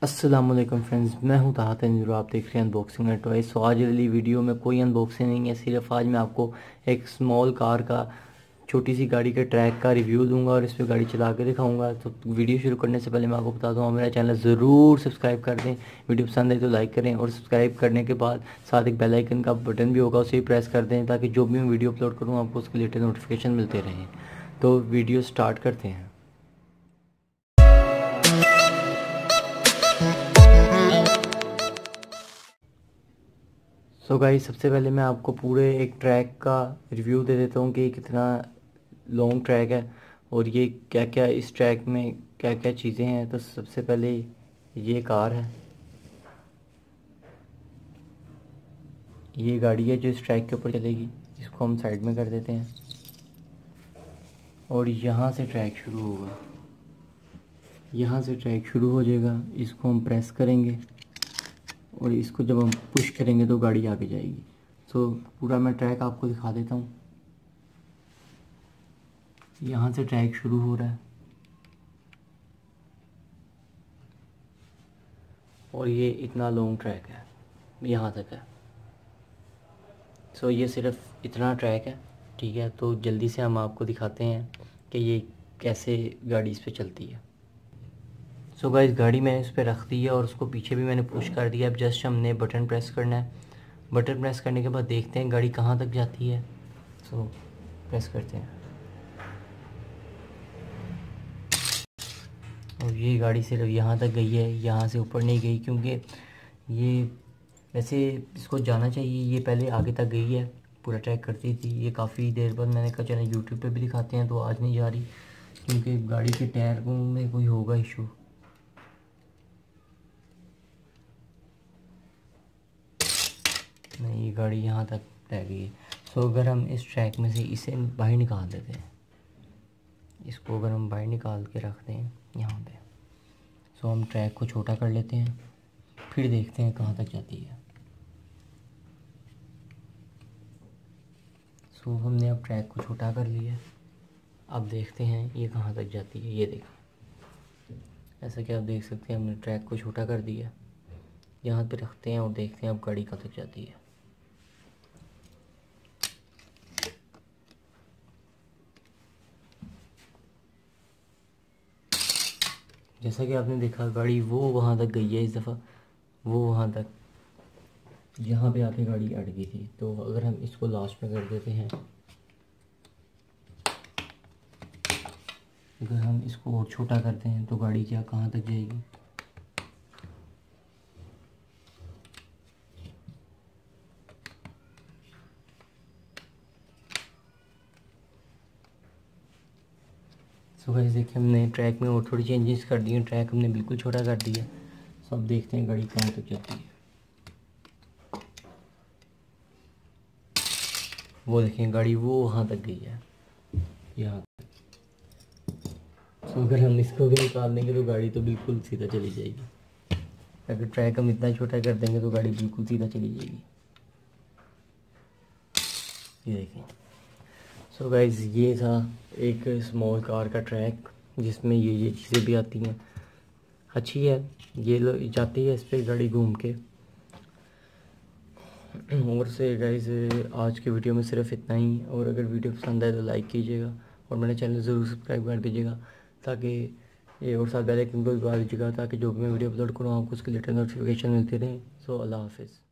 अस्सलाम वालेकुम फ्रेंड्स, मैं हूं ताहत अंजूर। आप देख रहे हैं अनबॉक्सिंग एंड टॉयज। सो आज वाली वीडियो में कोई अनबॉक्सिंग नहीं है, सिर्फ आज मैं आपको एक स्मॉल कार का, छोटी सी गाड़ी के ट्रैक का रिव्यू दूंगा और इस पर गाड़ी चला के दिखाऊंगा। तो वीडियो शुरू करने से पहले मैं आपको बता दूँ, मेरा चैनल ज़रूर सब्सक्राइब कर दें। वीडियो पसंद है तो लाइक करें और सब्सक्राइब करने के बाद साथ एक बेल आइकन का बटन भी होगा, उसे भी प्रेस कर दें ताकि जो भी मैं वीडियो अपलोड करूँ आपको उसके लेटेस्ट नोटिफिकेशन मिलते रहें। तो वीडियो स्टार्ट करते हैं। सो गाइस, सबसे पहले मैं आपको पूरे एक ट्रैक का रिव्यू दे देता हूँ कि कितना लॉन्ग ट्रैक है और ये क्या क्या इस ट्रैक में क्या क्या चीज़ें हैं। तो सबसे पहले ये कार है, ये गाड़ी है जो इस ट्रैक के ऊपर चलेगी। इसको हम साइड में कर देते हैं और यहाँ से ट्रैक शुरू होगा, यहाँ से ट्रैक शुरू हो जाएगा। इसको हम प्रेस करेंगे और इसको जब हम पुश करेंगे तो गाड़ी आगे जाएगी। तो पूरा मैं ट्रैक आपको दिखा देता हूँ। यहाँ से ट्रैक शुरू हो रहा है और ये इतना लॉन्ग ट्रैक है, यहाँ तक है। सो ये सिर्फ इतना ट्रैक है, ठीक है। तो जल्दी से हम आपको दिखाते हैं कि ये कैसे गाड़ी इस पर चलती है। सो गाइस, गाड़ी मैंने इस पर रख दी है और उसको पीछे भी मैंने पुश कर दिया। अब जस्ट हमने बटन प्रेस करना है। बटन प्रेस करने के बाद देखते हैं गाड़ी कहाँ तक जाती है। सो प्रेस करते हैं और ये गाड़ी सिर्फ यहाँ तक गई है, यहाँ से ऊपर नहीं गई, क्योंकि ये वैसे इसको जाना चाहिए, ये पहले आगे तक गई है, पूरा ट्रैक करती थी। ये काफ़ी देर बाद मैंने कहा चलो यूट्यूब पे भी दिखाते हैं, तो आज नहीं जा रही क्योंकि गाड़ी के टायर में कोई होगा इशू। नहीं, ये गाड़ी यहाँ तक रह गई है। सो अगर हम इस ट्रैक में से इसे बाहर निकाल देते हैं, इसको अगर हम बाहर निकाल के रख दें यहाँ पे, सो हम ट्रैक को छोटा कर लेते हैं, फिर देखते हैं कहाँ तक जाती है। सो हमने अब ट्रैक को छोटा कर लिया, अब देखते हैं ये कहाँ तक जाती है। ये देखें, ऐसा कि आप देख सकते हैं हमने ट्रैक को छोटा कर दिया। यहाँ पे रखते हैं और देखते हैं अब गाड़ी कहाँ तक जाती है। जैसा कि आपने देखा गाड़ी वो वहाँ तक गई है, इस दफ़ा वो वहाँ तक, यहाँ पे आके गाड़ी अट गई थी। तो अगर हम इसको लास्ट में कर देते हैं, अगर हम इसको और छोटा करते हैं तो गाड़ी क्या कहाँ तक जाएगी। सो गाइस देखिए, हमने ट्रैक में और थोड़ी चेंजेस कर दिए, ट्रैक हमने बिल्कुल छोटा कर दिया। सो अब देखते हैं गाड़ी कहाँ तक जाती है। वो देखें गाड़ी वो वहाँ तक गई है, यहाँ तक। सो अगर हम इसको भी निकाल देंगे तो गाड़ी तो बिल्कुल सीधा चली जाएगी। अगर ट्रैक हम इतना छोटा कर देंगे तो गाड़ी बिल्कुल सीधा चली जाएगी। ये देखें। सो गाइस, ये था एक स्मॉल कार का ट्रैक जिसमें ये चीज़ें भी आती हैं। अच्छी है, ये जाती है इस पर गाड़ी घूम के। और से गाइस, आज के वीडियो में सिर्फ इतना ही। और अगर वीडियो पसंद आए तो लाइक कीजिएगा और मेरे चैनल ज़रूर सब्सक्राइब कर दीजिएगा ताकि ये, और साथ बेल आइकन को दबा दीजिएगा ताकि जो भी मैं वीडियो अपलोड करूँ आपको उसके लेटेस्ट नोटिफिकेशन मिलते रहें। सो अल्लाह हाफिज़।